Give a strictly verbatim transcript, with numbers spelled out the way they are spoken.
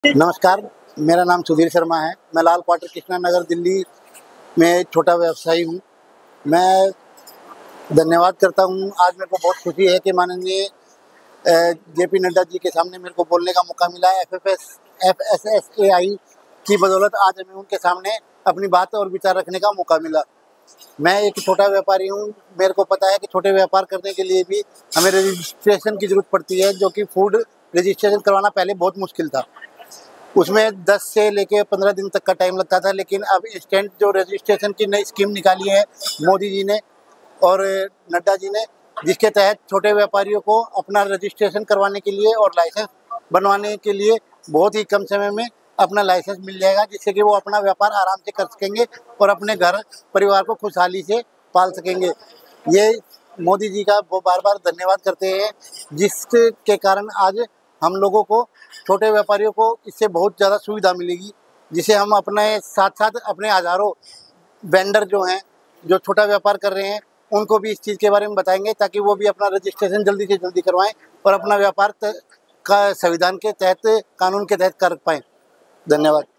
नमस्कार, मेरा नाम सुधीर शर्मा है। मैं लाल क्वार्टर कृष्णा नगर दिल्ली में छोटा व्यवसायी हूँ। मैं धन्यवाद करता हूँ, आज मेरे को बहुत खुशी है कि माननीय अ, जेपी नड्डा जी के सामने मेरे को बोलने का मौका मिला है। एफएफएस एफएसएसएआई की बदौलत आज हमें उनके सामने अपनी बात और विचार रखने का मौका मिला। मैं एक छोटा व्यापारी हूँ, मेरे को पता है कि छोटे व्यापार करने के लिए भी हमें रजिस्ट्रेशन की ज़रूरत पड़ती है, जो कि फूड रजिस्ट्रेशन करवाना पहले बहुत मुश्किल था। उसमें दस से लेके पंद्रह दिन तक का टाइम लगता था, लेकिन अब इंस्टेंट जो रजिस्ट्रेशन की नई स्कीम निकाली है मोदी जी ने और नड्डा जी ने, जिसके तहत छोटे व्यापारियों को अपना रजिस्ट्रेशन करवाने के लिए और लाइसेंस बनवाने के लिए बहुत ही कम समय में अपना लाइसेंस मिल जाएगा, जिससे कि वो अपना व्यापार आराम से कर सकेंगे और अपने घर परिवार को खुशहाली से पाल सकेंगे। ये मोदी जी का वो बार बार धन्यवाद करते हैं, जिसके कारण आज हम लोगों को छोटे व्यापारियों को इससे बहुत ज़्यादा सुविधा मिलेगी, जिसे हम अपने साथ साथ अपने हज़ारों वेंडर जो हैं, जो छोटा व्यापार कर रहे हैं, उनको भी इस चीज़ के बारे में बताएंगे, ताकि वो भी अपना रजिस्ट्रेशन जल्दी से जल्दी करवाएं और अपना व्यापार का संविधान के तहत, कानून के तहत कर पाएँ। धन्यवाद।